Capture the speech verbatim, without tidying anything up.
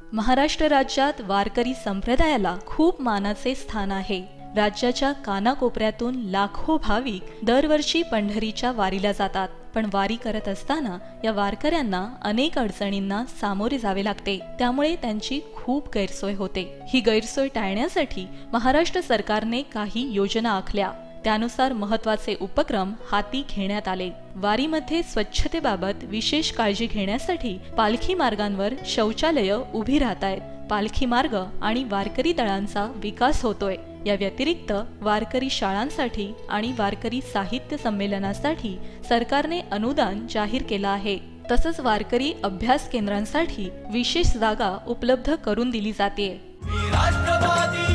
महाराष्ट्र राज्यात वारकरी संप्रदायाला खूप मानाचे स्थान आहे। राज्याच्या कानाकोपऱ्यातून लाखो भाविक दरवर्षी पंढरीच्या वारीला जातात, पण वारी करत असताना या वारकऱ्यांना अनेक अडचणींना सामोरे जावे लागते, त्यामुळे त्यांची खूप गैरसोय होते। ही गैरसोय टाळण्यासाठी महाराष्ट्र सरकारने काही योजना आखल्या, त्यानुसार महत्त्वाचे उपक्रम हाती घेण्यात आले। वारीमध्ये स्वच्छतेबाबत विशेष काळजी घेण्यासाठी पालखी मार्गांवर शौचालय उभी राहत आहेत। पालखी मार्ग आणि वारकरी दळांचा विकास होतोय। या व्यतिरिक्त वारकरी शाळांसाठी आणि वारकरी साहित्य संमेलनासाठी सरकारने अनुदान जाहीर केलं आहे। तसंच वारकरी अभ्यास केंद्रांसाठी विशेष जागा उपलब्ध करून दिली जाते।